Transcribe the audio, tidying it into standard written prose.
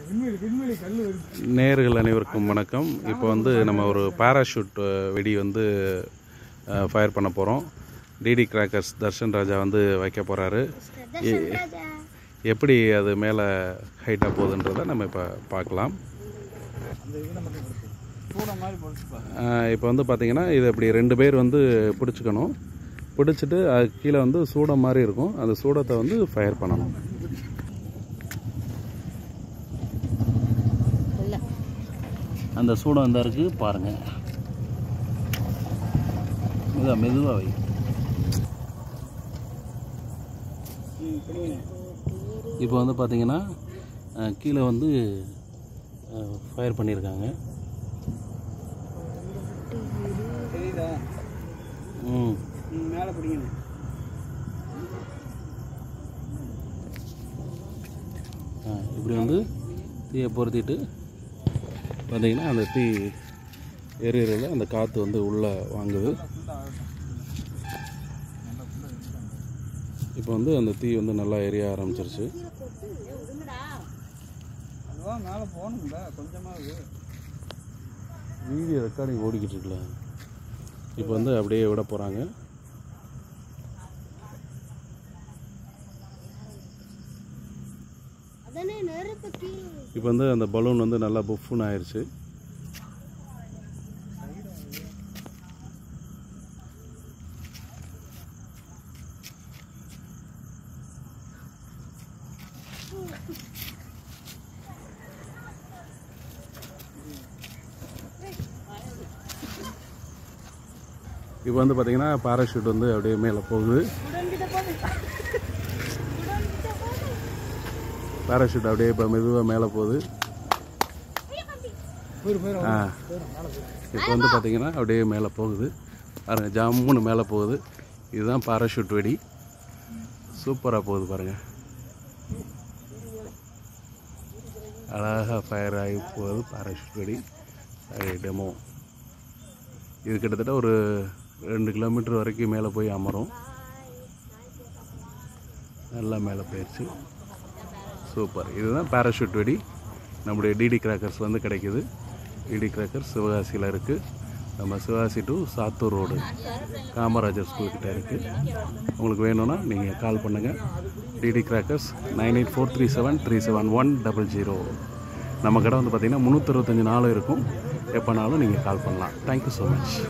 நேயர்கள் அனைவருக்கும் வணக்கம். இப்போ வந்து நம்ம ஒரு பாராஷூட் வெடி வந்து ஃபயர் பண்ண போகிறோம். டிடி கிராக்கர்ஸ் தர்ஷன் ராஜா வந்து வைக்க போகிறாரு. எப்படி அது மேலே ஹைட்டாக போகுதுன்றதை நம்ம இப்போ பார்க்கலாம். இப்போ வந்து பார்த்திங்கன்னா இது இப்படி 2 பேர் வந்து பிடிச்சிக்கணும். பிடிச்சிட்டு அது கீழே வந்து சூடம் மாதிரி இருக்கும். அந்த சூடத்தை வந்து ஃபயர் பண்ணணும். அந்த சூடம் இந்த இருக்குது பாருங்கள். இதான் மெதுவாக வை. இப்போ வந்து பார்த்தீங்கன்னா கீழே வந்து ஃபயர் பண்ணியிருக்காங்க. மேலே பிடிக்கணும். இப்படி வந்து தீயை பொருத்திட்டு பார்த்தீங்கன்னா அந்த தீ எரியறதுல அந்த காற்று வந்து உள்ளே வாங்குது. இப்போ வந்து அந்த தீ வந்து நல்லா எரிய ஆரம்பிச்சிருச்சு. மேலே போகணுங்களா கொஞ்சமாக வீடியோ ரெக்கார்டிங் ஓடிக்கிட்டு இருக்குல்ல. இப்போ வந்து அப்படியே விட போகிறாங்க. இப்போ வந்து அந்த பலூன் வந்து நல்லா புஃப்னு ஆயிடுச்சு. இப்போ வந்து பார்த்தீங்கன்னா பாராஷூட் வந்து அப்படியே மேலே போகுது. பாராஷூட் அப்படியே இப்போ மெதுவாக மேலே போகுது. இப்போ வந்து பார்த்தீங்கன்னா அப்படியே மேலே போகுது. பாருங்கள், ஜாமுன்னு மேலே போகுது. இதுதான் பாராஷூட் வெடி. சூப்பராக போகுது பாருங்கள். அழகாக ஃபயர் ஆகி போகுது பாராஷூட் வெடி. டெமோ இது கிட்டத்தட்ட ஒரு 2 கிலோமீட்டர் வரைக்கும் மேலே போய் அமரும். நல்லா மேலே போயிடுச்சு. சூப்பர். இதுதான் பாராஷூட் வெடி. நம்முடைய டிடி கிராக்கர்ஸ் வந்து கிடைக்குது. டிடி கிராக்கர்ஸ் சிவகாசியில் இருக்குது. நம்ம சிவகாசி டு சாத்தூர் ரோடு காமராஜர் ஸ்கூல்கிட்ட இருக்குது. உங்களுக்கு வேணும்னா நீங்கள் கால் பண்ணுங்கள். DD crackers 9843737100. நம்ம கடை வந்து பார்த்திங்கன்னா 365 நாளும் இருக்கும். எப்போனாலும் நீங்கள் கால் பண்ணலாம். Thank you so much.